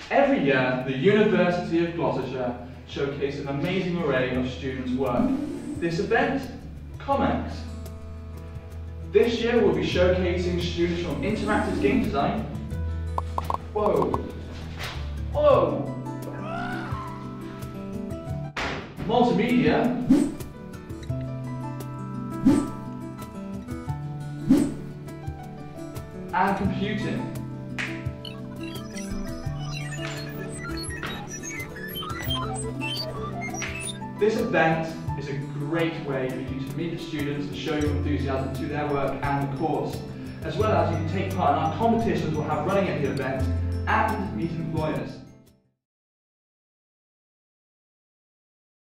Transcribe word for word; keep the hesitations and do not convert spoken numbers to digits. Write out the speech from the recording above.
Every year, the University of Gloucestershire showcases an amazing array of students' work. This event, COMX. This year we'll be showcasing students from interactive game design. Whoa! Whoa! Multimedia. And computing. This event is a great way for you to meet the students and show your enthusiasm to their work and the course, as well as you can take part in our competitions we'll have running at the event and meet employers.